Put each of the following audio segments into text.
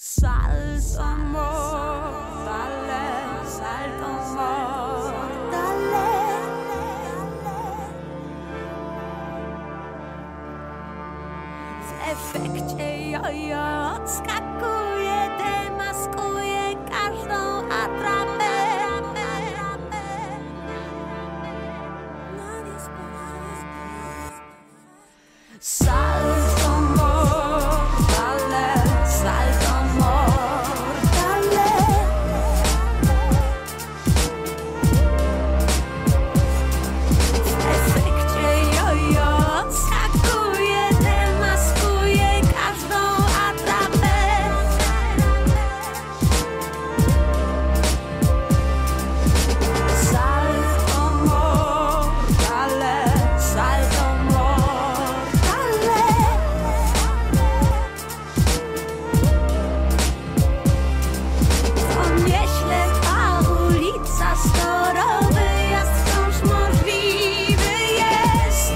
Salto mortale, salto mortale. W efekcie jojo odskakuje, demaskuje każdą atrapę. Salto mortale, salto mortale. W efekcie jojo odskakuje, demaskuje każdą atrapę. Salto mortale, salto mortale. To nieślepa ulica, storowy jazd wciąż możliwy jest.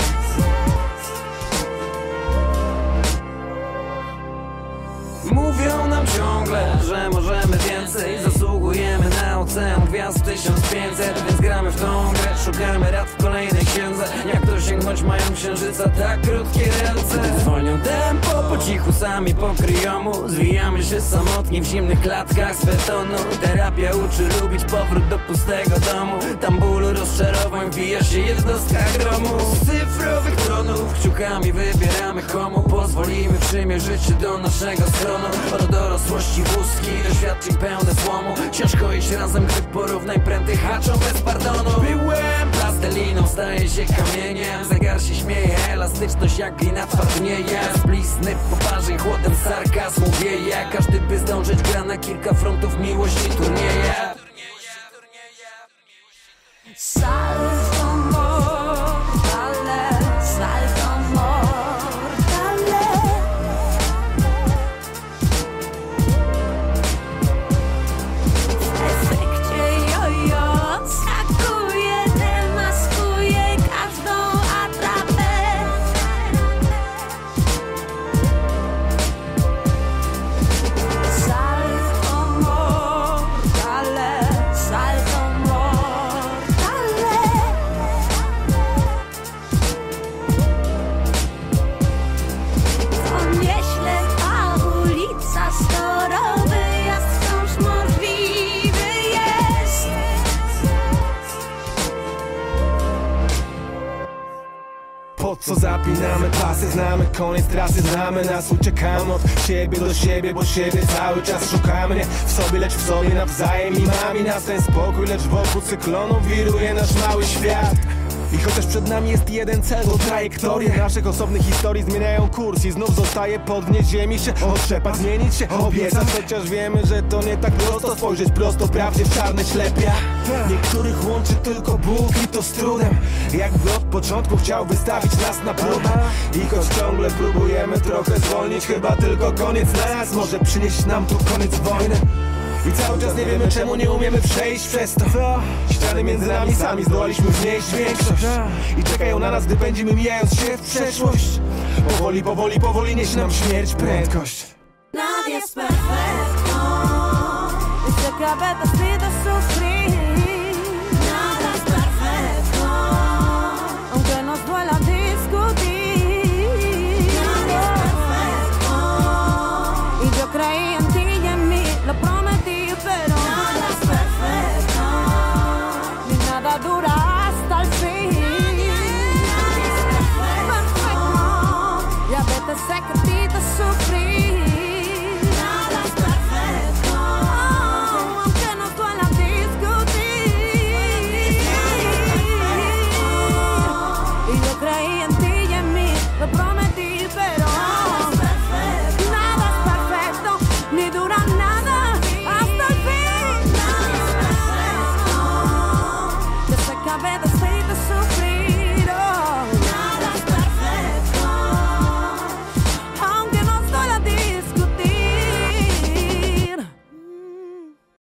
Mówią nam ciągle, że możemy więcej. Zasługujemy na ocean gwiazd 1500. Więc gramy w tą grę, szukamy rad w kolejnej księdze. Jak dosięgnąć mają księżyca tak krótkie ręce. Gdy zwolnią tempo, po cichu sami pokryjomu. Zwijamy się samotnie w zimnych klatkach z betonu. Terapia uczy lubić powrót do pustego domu. Tam bólu rozczarowań wbija się jednostka gromu. Z cyfrowych tronów kciukami wybieramy komu pozwolimy przymierzyć się do naszego stronu. Od dorosłości wózki, doświadczeń pełne złomu. Ciężko iść razem, gdy porównań pręty haczą bez pardonu. Byłem plasteliną, staje się kamieniem. Zegar się śmieje, elastyczność jak glina twardnieje. Z blizny poparzeń, chłodem sarkazmu wieje. Każdy by zdążyć gra na kilka frontów miłości turnieje. Salto mortale, salto mortale. W efekcie jojo odskakuje, demaskuje każdą atrapę. Salto mortale, salto mortale. To nieślepa ulica, storowy jazd wciąż możliwy jest. Po co zapinamy pasy, znamy koniec trasy, znamy nas, uciekamy od siebie do siebie, bo siebie cały czas szukamy. Nie w sobie, lecz w sobie nawzajem i mamy nas ten spokój, lecz wokół cyklonu wiruje nasz mały świat. I chociaż przed nami jest jeden cel, to trajektorie naszych osobnych historii zmieniają kurs i znów zostaje podnieść ziemi się, otrzepać, zmienić się, obiecać. Chociaż wiemy, że to nie tak prosto spojrzeć prosto prawdzie w czarne ślepia. Niektórych łączy tylko Bóg i to z trudem, jakby od początku chciał wystawić nas na próbę. I choć ciągle próbujemy trochę zwolnić, chyba tylko koniec nas może przynieść nam tu koniec wojny. I cały czas nie wiemy, czemu nie umiemy przejść przez to. Ściany między nami, sami zdołaliśmy wznieść większość i czekają na nas, gdy pędzimy, mijając się w przeszłość. Powoli, powoli, powoli niesie nam śmierć prędkość. Nadie es perfecto, se acaba de sufrir. Nada es perfecto, aunque nos duela discutir. Nadie es perfecto, y yo creí en ti.